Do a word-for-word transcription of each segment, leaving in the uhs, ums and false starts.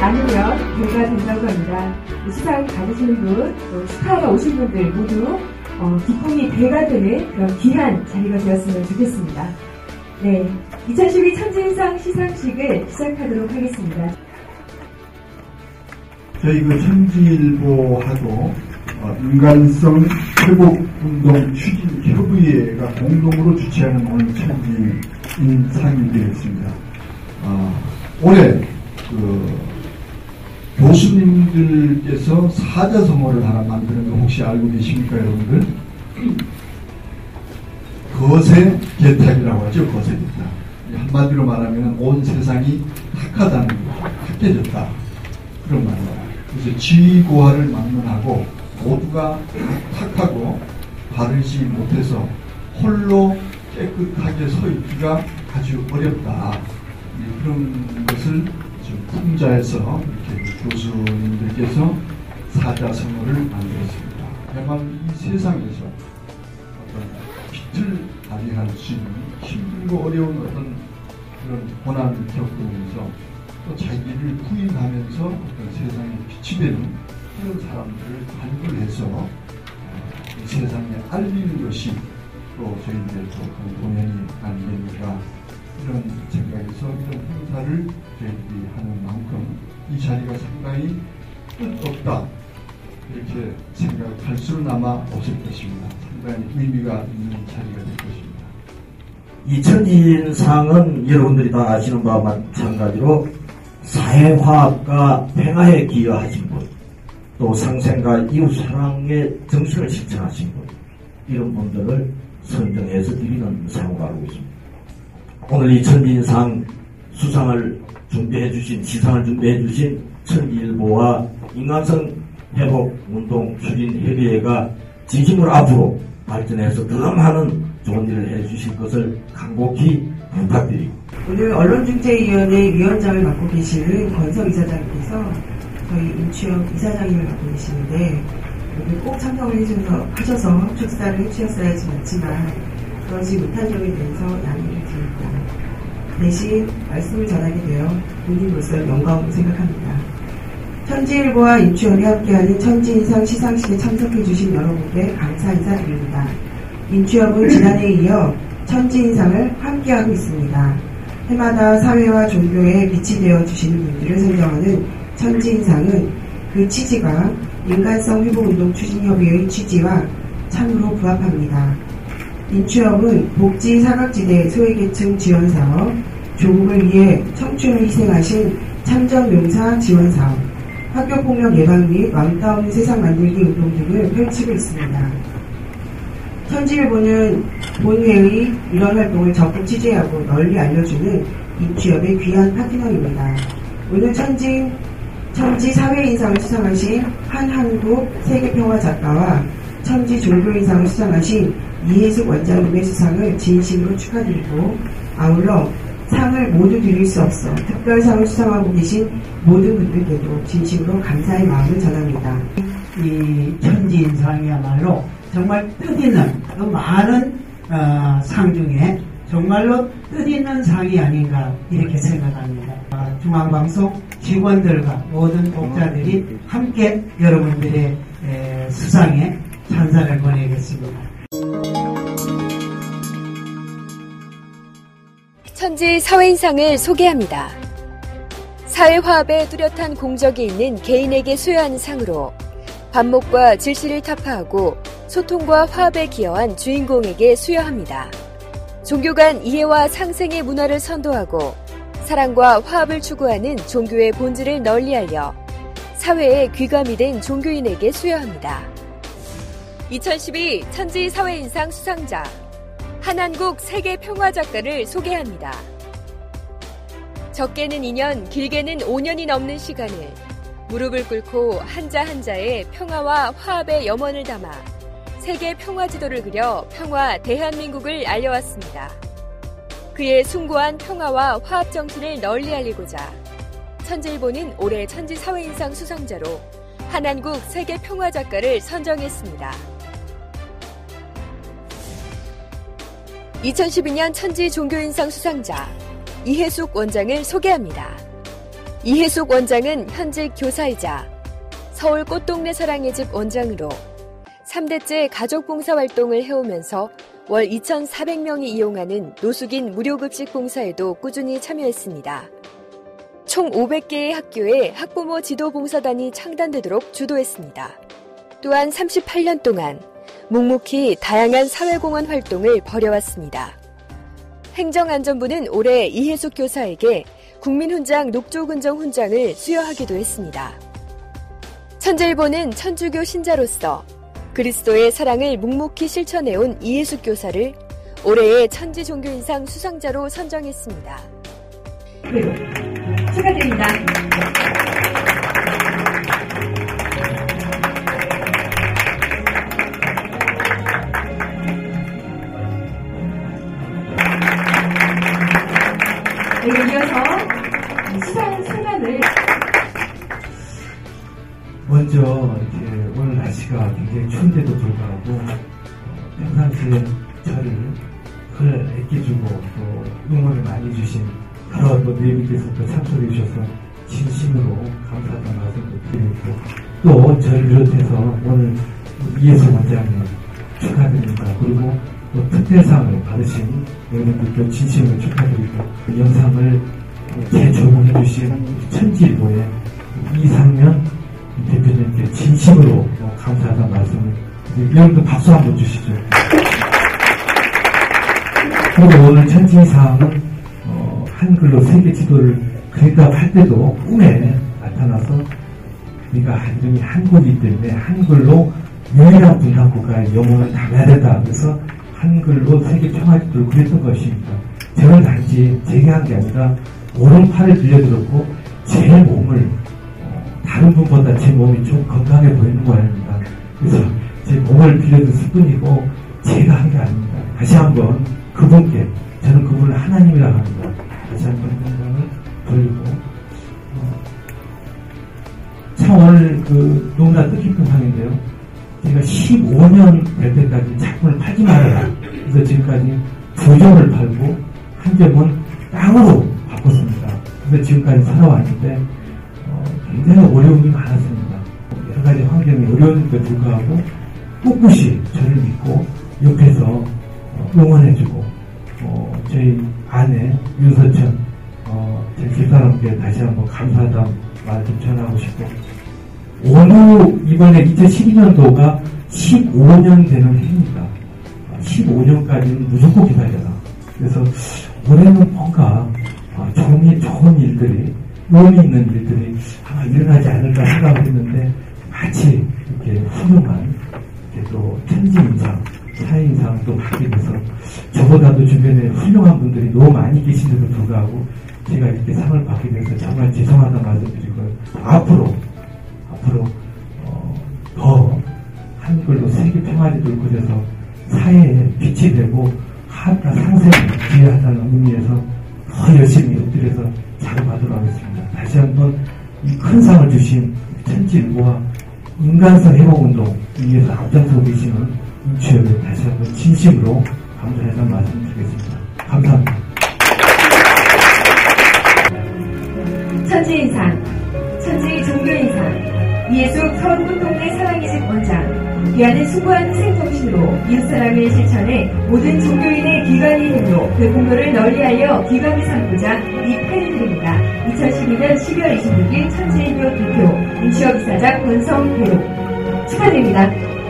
많으면 배가 된다고 합니다. 수상 받으시는 분, 또 축하하러 오신 분들 모두 어, 기쁨이 배가 되는 그런 귀한 자리가 되었으면 좋겠습니다. 네, 이천십이 천지인상 시상식을 시작하도록 하겠습니다. 저희 그 천지일보하고 어, 인간성 회복운동 추진협의회가 공동으로 주최하는 오늘 천지인상이 되겠습니다. 어, 올해 그 교수님들께서 사자성어를 하나 만드는 거 혹시 알고 계십니까, 여러분들? 거세 개탁이라고 하죠. 거세 개탁. 한마디로 말하면 온 세상이 탁하다는 거, 탁해졌다, 그런 말입니다. 그래서 지위고하를 막론하고 모두가 탁하고 바르지 못해서 홀로 깨끗하게 서 있기가 아주 어렵다. 그런 것을 좀 풍자해서 이렇게 교수님들께서 사자성어를 만들었습니다. 다만 이 세상에서 어떤 빛을 발휘할 수 있는 힘들고 어려운 어떤 그런 고난을 겪으면서 또 자기를 부인하면서 어떤 세상에 빛이 되는 그런 사람들을 발굴해서 이 세상에 알리는 것이 또 저희들의 또 공연이 아니겠는가, 이런 생각에서 이런 행사를 저희들이 하는 만큼 이 자리가 상당히 뜻없다, 이렇게 생각할 수는 아마 없을 것입니다. 상당히 의미가 있는 자리가 될 것입니다. 이 천지인상은 여러분들이 다 아시는 바와 마찬가지로 사회화합과 평화에 기여하신 분, 또 상생과 이웃사랑의 정신을 실천하신 분, 이런 분들을 선정해서 드리는 상으로 알고 있습니다. 오늘 이 천지인상 수상을 준비해 주신, 시상을 준비해 주신 천지일보와 인간성 회복운동 추진협의회가 진심으로 앞으로 발전해서 더 많은 좋은 일을 해 주실 것을 간곡히 부탁드립니다. 오늘 언론중재위원회 위원장을 맡고 계시는 권석 이사장님께서 저희 임추혁 이사장님을 맡고 계시는데 오늘 꼭 참석을 해주셔서, 하셔서 축사를 해주셨어야지 맞지만 그러지 못한 점에 대해서 양해를 드립니다. 대신 말씀을 전하게 되어 본인으로서 영광으로 생각합니다. 천지일보와 임추혁이 함께하는 천지인상 시상식에 참석해주신 여러분께 감사 인사드립니다. 임추혁은 지난해에 이어 천지인상을 함께하고 있습니다. 해마다 사회와 종교에 빛이 되어주시는 분들을 선정하는 천지인상은 그 취지가 인간성 회복운동 추진협의회의 취지와 참으로 부합합니다. 임추혁은 복지 사각지대 소외계층 지원사업, 조국을 위해 청춘을 희생하신 참전용사 지원사업, 학교폭력 예방 및 마음따오는 세상 만들기 운동 등을 펼치고 있습니다. 천지일보는 본회의 이런 활동을 적극 취재하고 널리 알려주는 임추협의 귀한 파트너입니다. 오늘 천지, 천지 사회인상을 수상하신 한한국 세계평화 작가와 천지 종교인상을 수상하신 이혜숙 원장님의 수상을 진심으로 축하드리고, 아울러 상을 모두 드릴 수 없어 특별상을 수상하고 계신 모든 분들께도 진심으로 감사의 마음을 전합니다. 이 천지인상이야말로 정말 뜻있는 그 많은 어, 상 중에 정말로 뜻있는 상이 아닌가 이렇게 생각합니다. 어, 중앙방송 직원들과 모든 독자들이 함께 여러분들의 에, 수상에 찬사를 보내겠습니다. 천지 사회인상을 소개합니다. 사회화합에 뚜렷한 공적이 있는 개인에게 수여하는 상으로 반목과 질시를 타파하고 소통과 화합에 기여한 주인공에게 수여합니다. 종교 간 이해와 상생의 문화를 선도하고 사랑과 화합을 추구하는 종교의 본질을 널리 알려 사회에 귀감이 된 종교인에게 수여합니다. 이천십이 천지 사회인상 수상자 한한국 세계평화작가를 소개합니다. 적게는 이 년, 길게는 오 년이 넘는 시간을 무릎을 꿇고 한자 한자의 평화와 화합의 염원을 담아 세계 평화 지도를 그려 평화 대한민국을 알려왔습니다. 그의 숭고한 평화와 화합 정신을 널리 알리고자 천지일보는 올해 천지 사회인상 수상자로 한한국 세계평화작가를 선정했습니다. 이천십이 년 천지 종교인상 수상자 이혜숙 원장을 소개합니다. 이혜숙 원장은 현직 교사이자 서울 꽃동네 사랑의 집 원장으로 삼 대째 가족봉사활동을 해오면서 월 이천사백 명이 이용하는 노숙인 무료급식 봉사에도 꾸준히 참여했습니다. 총 오백 개의 학교에 학부모 지도봉사단이 창단되도록 주도했습니다. 또한 삼십팔 년 동안 묵묵히 다양한 사회공헌 활동을 벌여왔습니다. 행정안전부는 올해 이혜숙 교사에게 국민훈장 녹조근정 훈장을 수여하기도 했습니다. 천재일보는 천주교 신자로서 그리스도의 사랑을 묵묵히 실천해온 이혜숙 교사를 올해의 천지종교인상 수상자로 선정했습니다. 네, 축하드립니다. 네, 이어서 수상 소감을 먼저 이렇게 오늘 날씨가 굉장히 추운데도 불구하고 어, 평상시에 저를 늘 애껴주고 또 응원을 많이 주신 여러 또 네분께서 또 참석해 주셔서 진심으로 감사하다는 말씀도 드리고 또 저를 비롯해서 오늘 이혜숙 원장님 축하드립니다. 그리고 또 특별상을 받으신 여러분들도 진심으로 축하드리고 그 영상을 재조명해 주신 천지일보의 이상면 대표님께 진심으로 감사하다는 말씀을 여러분들 박수 한번 주시죠. 그리고 오늘 천지상은 어, 한글로 세계 지도를 그린다고 할 때도 꿈에 나타나서 우리가 이름이 한국이기 때문에 한글로 유일한 분단국가의 영혼을 담아야 된다. 그래서 한글로 세계 평화지도를 그렸던 것입니다. 저는 단지 제가 한 게 아니라 오른팔을 빌려들었고 제 몸을 다른 분보다 제 몸이 좀 건강해 보이는 모양입니다. 그래서 제 몸을 빌려줬을 뿐이고 제가 한 게 아닙니다. 다시 한번 그분께 저는 그분을 하나님이라고 합니다. 다시 한번 영광을 돌리고 어, 참 오늘 그 너무나 뜻깊은 상인데요. 제가 십오 년 될 때까지 작품을 팔지 말아라. 그래서 지금까지 두 점을 팔고 한 점은 땅으로 바꿨습니다. 그래서 지금까지 살아왔는데 어, 굉장히 어려움이 많았습니다. 여러 가지 환경이 어려움에도 불구하고 꿋꿋이 저를 믿고 옆에서 어, 응원해주고 어, 저희 아내 윤서천 어, 제 집사람께 다시 한번 감사하다는 말 좀 전하고 싶고 오늘 이번에 이천십이 년도가 십오 년 되는 해입니다. 십오 년까지는 무조건 기다려라. 그래서 올해는 뭔가 좋은, 좋은 일들이 의미 있는 일들이 아마 일어나지 않을까 생각을 했는데 마치 이렇게 훌륭한 이렇게 또 천지인상, 사회인상 또 받게 돼서 저보다도 주변에 훌륭한 분들이 너무 많이 계신데도 불구하고 제가 이렇게 상을 받게 돼서 정말 죄송하다는 말씀드리고 앞으로 앞으로 어, 더 한글로 세계 평화지도를 그려서 사회에 빛이 되고 하나 상생을 기회하다는 의미에서 더 열심히 엎드려서 자료받도록 하겠습니다. 다시 한번 이 큰 상을 주신 천지일보와 인간성 회복운동 위에서 앞장서고 계시는 임추혁에 다시 한번 진심으로 감사하다는 말씀을 드리겠습니다. 감사합니다. 천지인상, 천지종교인상, 이혜숙 서울꽃동네 사랑의 집 원장, 귀하는 숭고한 희생정신으로 이웃사랑을 실천해 모든 종교인의 기관이 행로 그 공로를 널리하여 기관을 삼고자 이 패를 드립니다. 이천십이 년 십이월 이십육일 천지일보 대표 임추혁 이사장 권성대로 축하드립니다.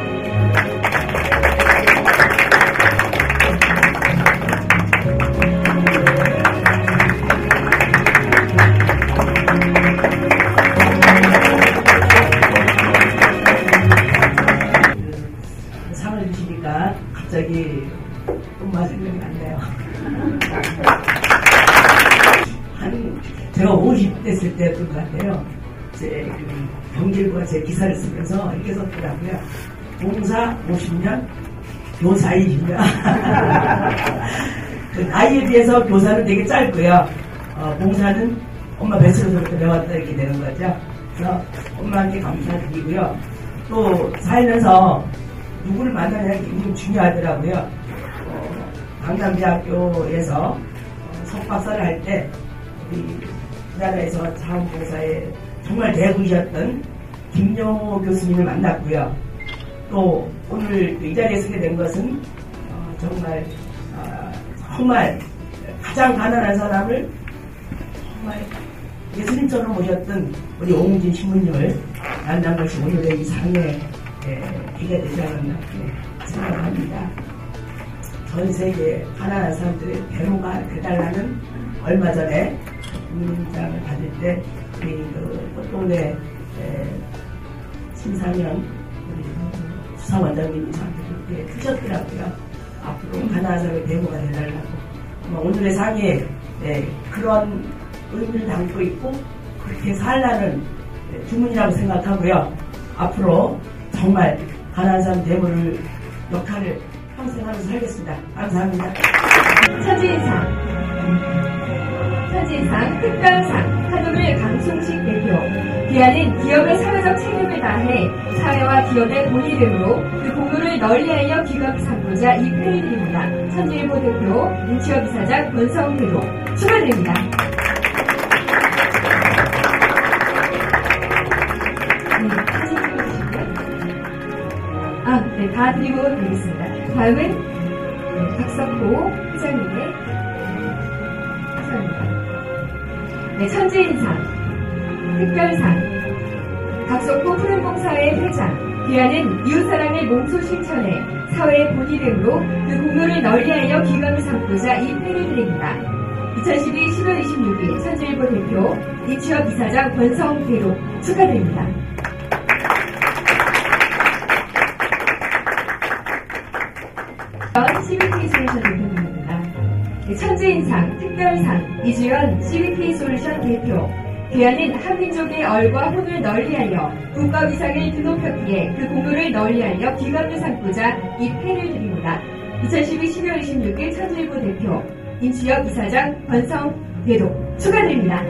갑자기 엄마 생각이 났네요. 한 제가 오십 됐을 때였던 것 같아요. 제 경질부가 제 기사를 쓰면서 이렇게 썼더라고요. 봉사 오십 년, 교사 이십 년. 그 나이에 비해서 교사는 되게 짧고요. 어, 봉사는 엄마 뱃속에서부터 배웠다 이렇게 되는 거죠. 그래서 엄마한테 감사드리고요. 또 살면서 누구를 만나냐는 게 굉장히 중요하더라고요. 어, 강남대학교에서 어, 석박사를 할 때 우리 우리나라에서 자원봉사에 정말 대부이셨던 김영호 교수님을 만났고요. 또 오늘 이 자리에 서게 된 것은 어, 정말 어, 정말 가장 가난한 사람을 정말 예수님처럼 모셨던 우리 오웅진 신부님을 만난 것이 오늘의 이 상의 기가 되지 않았나 생각합니다. 전 세계 가난한 사람들의 배로가 되달라는 얼마 전에 국민장을 받을 때 우리 그 꽃동네 신사면 우리 수사원장님이 저한테 그렇게 하셨더라고요. 앞으로 가난한 사람의 배로가 되달라고. 오늘의 상에 그런 의미를 담고 있고 그렇게 살라는 주문이라고 생각하고요. 앞으로 정말 가난한 사람 대모를 역할을 평생 하면서 살겠습니다. 감사합니다. 천지인상, 천지인상 특별상 한우물 강송식 대표. 귀하는 기업의 사회적 책임을 다해 사회와 기업의 본이름으로 그 공로를 널리 알려 기감을 삼고자 이 패를 드립니다. 천지일보 대표 임치혁 이사장 권성태로 축하드립니다. 아, 네, 다 드리고 되겠습니다. 다음은 네, 박석호 회장님의 수상입니다. 네, 천지인상, 특별상, 박석호 푸른봉사회 회장, 귀하는 이웃사랑을 몸소 실천해 사회의 본이름으로 그 공로를 널리 알려 기감을 삼고자 이 패를 드립니다. 이천십이 십월 이십육일 천지일보 대표 임치혁 이사장 권성대로 축하드립니다. 씨비케이 솔루션 대표님입니다. 천지인상, 특별상, 이주연 씨비케이 솔루션 대표. 귀하는 한민족의 얼과 혼을 널리 알려 국가 위상을 드높였기에 그 공로를 널리 알려 기감을 삼고자 이 패를 드립니다. 이천십이 십월 이십육일 천지일보 대표 임치혁 이사장 권성대도 축하드립니다.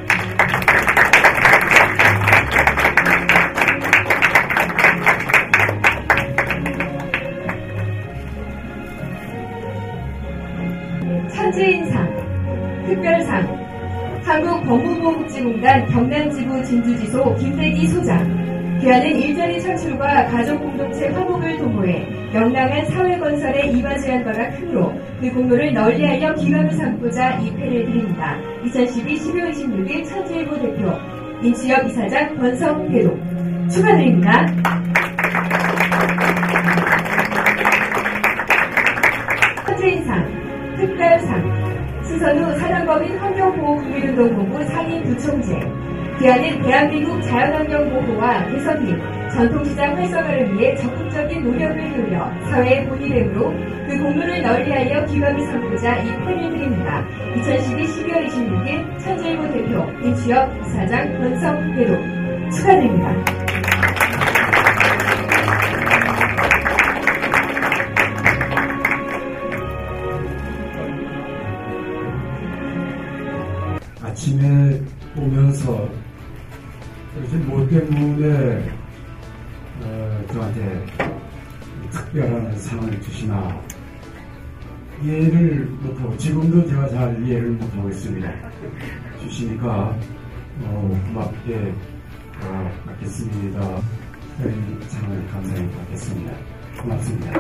천지인상, 특별상, 한국법무보호복지공단 경남지부 진주지소 김대기 소장. 귀하는 일자리 창출과 가족공동체 화목을 도모해 명랑한 사회건설에 이바지한 바가 크므로 그 공로를 널리 알려 기감을 삼고자 이 패를 드립니다. 이천십이 십월 이십육일 천지일보 대표 임치혁 이사장 권성태로 축하드립니다. 천지인상, 특별상, 수선우 사단법인 환경보호국민운동본부 상임 부총재. 귀하는 대한민국 자연환경보호와 개선 및 전통시장 활성화를 위해 적극적인 노력을 기울여 사회의 본이름으로 그 공로를 널리 알려 기감을 삼고자 이 패를 드립니다. 이천십이 십월 이십육일 천지일보 대표 임치혁 이사장 권성대로 축하드립니다. 아침에 오면서 요즘 뭐 때문에 어, 저한테 특별한 상을 주시나 이해를 못하고 지금도 제가 잘 이해를 못하고 있습니다. 주시니까 어, 고맙게 어, 받겠습니다. 이 상을 감사히 받겠습니다. 고맙습니다.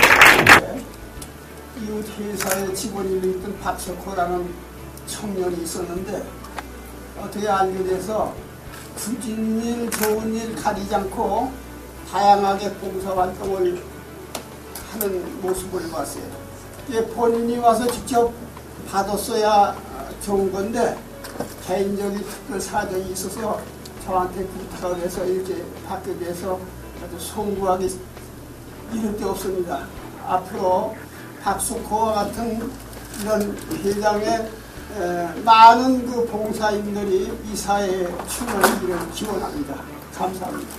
이웃 회사의 직원이 있던 박석호라는 청년이 있었는데 어떻게 알게 돼서 굳은 일, 좋은 일 가리지 않고 다양하게 봉사활동을 하는 모습을 봤어요. 이게 본인이 와서 직접 받았어야 좋은 건데 개인적인 특별 사정이 있어서 저한테 부탁을 해서 이렇게 받게 돼서 아주 송구하게 이를 데 없습니다. 앞으로 박석호와 같은 이런 회장의 에, 많은 그 봉사인들이 이 사회에 출연하기를 기원합니다. 감사합니다.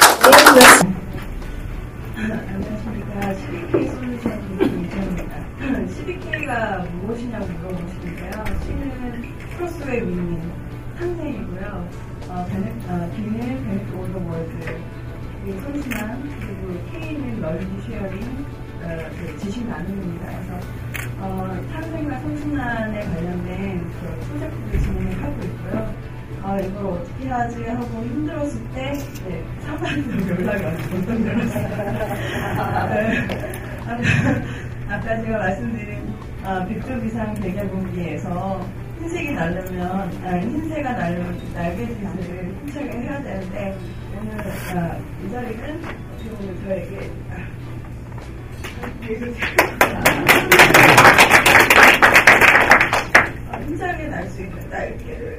네, 안녕하십니까. 씨비케이 솔루션 대표입니다. 씨비케이가 무엇이냐고 물어보시는데요. C는 크로스웨이 윈윈 상생이고요. 어, 베네, 어, B는 베네핏 오브 월드, 성신한, 그리고 K는 널리 쉐어링, 어, 그 지식 나눔입니다. 그래서 어, 탄생과 성신난에 관련된 그 프로젝트를 진행을 하고 있고요. 아, 이걸 어떻게 하지 하고 힘들었을 때, 네, 사반으로 연락이 와서 못 들었어요. 아까 제가 말씀드린 아, 백조 이상 백야공기에서 흰색이 날려면, 아, 흰새가 날려면 날개짓을 힘차게 해야 되는데, 오늘 아, 이 자리는 지금 저에게 아, 힘차게 날 수 있는 날개를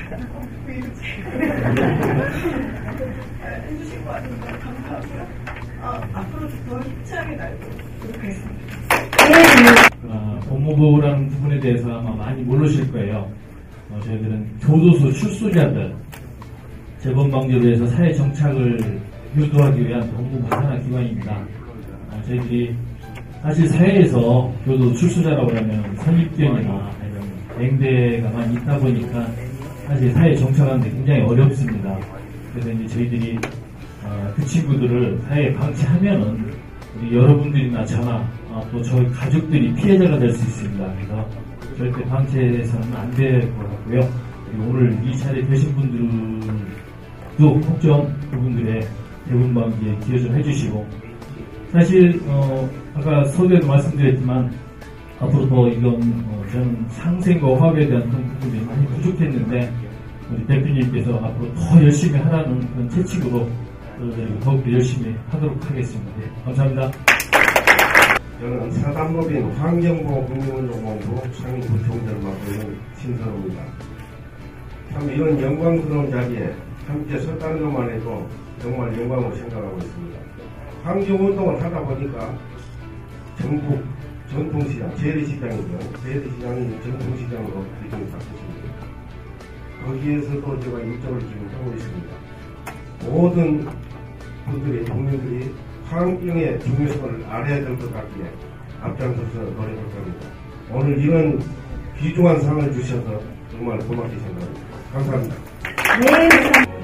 해주신 것 같은데 감사하고요. 어, 앞으로도 더 힘차게 날도록 노력하겠습니다. 어, 법무부라는 부분에 대해서 아마 많이 모르실 거예요. 어, 저희들은 교도소 출소자들 재범방지로 해서 사회 정착을 유도하기 위한 법무부 산하 기관입니다. 어, 저희들이 사실 사회에서 교도소 출소자라고 하면 선입견이나 맹대가 많이 있다 보니까 사실 사회 정착하는데 굉장히 어렵습니다. 그래서 이제 저희들이 어, 그 친구들을 사회에 방치하면은 우리 여러분들이나 저나 어, 또 저희 가족들이 피해자가 될 수 있습니다. 그래서 절대 방치해서는 안 될 것 같고요. 그리고 오늘 이 자리에 계신 분들도 꼭 좀 그분들의 대본방지에 기여 좀 해주시고, 사실 어, 아까 서두에도 말씀드렸지만 앞으로 더 이건 어, 저는 상생과 화합에 대한 그런 부분이 많이 부족했는데 우리 대표님께서 앞으로 더 열심히 하라는 그런 채찍으로 더욱더 열심히 하도록 하겠습니다. 네, 감사합니다. 저는 사단법인 환경보호국민운동본부 상임부총장을 맡고 있는 신선호입니다. 참 이런 영광스러운 자리에 함께 섰다는 것만 해도 정말 영광으로 생각하고 있습니다. 환경운동을 하다 보니까 전국 전통시장, 재래시장이죠. 재래시장이 전통시장으로 이름이 바뀌었습니다. 거기에서도 제가 일정을 지금 하고 있습니다. 모든 분들이, 국민들이 환경의 중요성을 알아야 될 것 같기에 앞장서서 노력할 겁니다. 오늘 이런 귀중한 상을 주셔서 정말 고맙게 생각합니다. 감사합니다. 네, 감사합니다.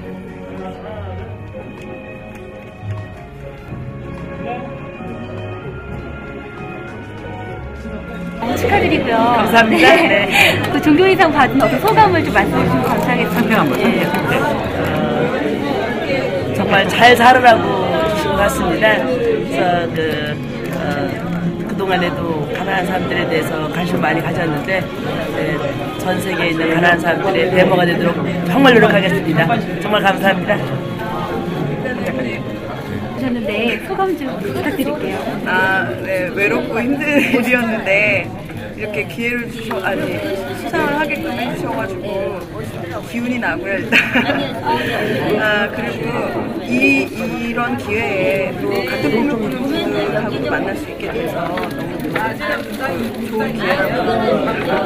축하드리고요. 감사합니다. 네. 네. 그 종교인상 받은 어떤 소감을 좀 말씀해 주시면 감사하겠습니다. 네. 어, 정말 잘 살으라고 주신 것 같습니다. 그래서 그, 어, 그동안에도 가난한 사람들에 대해서 관심을 많이 가졌는데 네, 전 세계에 있는 가난한 사람들의 데모가 되도록 정말 노력하겠습니다. 정말 감사합니다. 하셨는데 소감 좀 부탁드릴게요. 아, 네, 외롭고 힘든 일이었는데 이렇게 기회를 주셔, 아니 수상을 하게끔 해주셔가지고 기운이 나고요 일단. 아, 그리고 이 이런 기회에 또 같은 꿈을 꾸는 분들하고 만날 수 있게 돼서 너무 좋은 기회라고.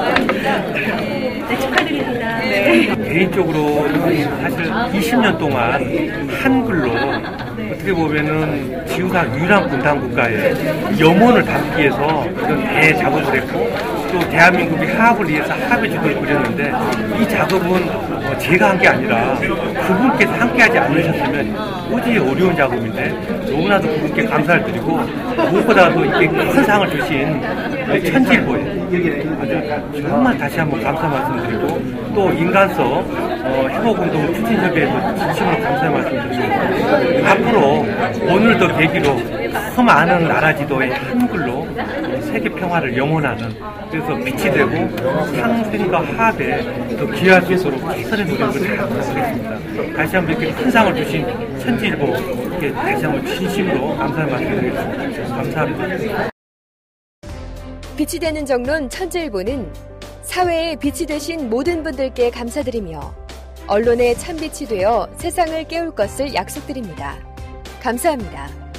네, 축하드립니다. 네. 개인적으로 사실 이십 년 동안 한글로 어떻게 보면은 지구상 유일한 분단 국가에 염원을 담기 위해서 이런 대작업을 했고 또 대한민국이 화합을 위해서 합의 지도를 그렸는데 이 작업은 제가 한 게 아니라 그분께서 함께하지 않으셨으면 어찌 어려운 작업인데 너무나도 그분께 감사를 드리고 무엇보다도 이렇게 큰 상을 주신 천지일보에 정말 다시 한번 감사 말씀드리고 또 인간서 어, 회복운동 추진협의회도 진심으로 감사 말씀드리고 앞으로 오늘도 계기로 더 많은 나라 지도의 한글로 세계 평화를 영원하는 그래서 빛이 되고 상생과 화합에 더 기여할 수 있도록 최선의 노력을 하겠습니다. 다시 한번 이렇게 큰 상을 주신 천지일보 이렇게 다시 한번 진심으로 감사 말씀드리겠습니다. 감사합니다. 빛이 되는 정론 천지일보는 사회에 빛이 되신 모든 분들께 감사드리며 언론의 참빛이 되어 세상을 깨울 것을 약속드립니다. 감사합니다.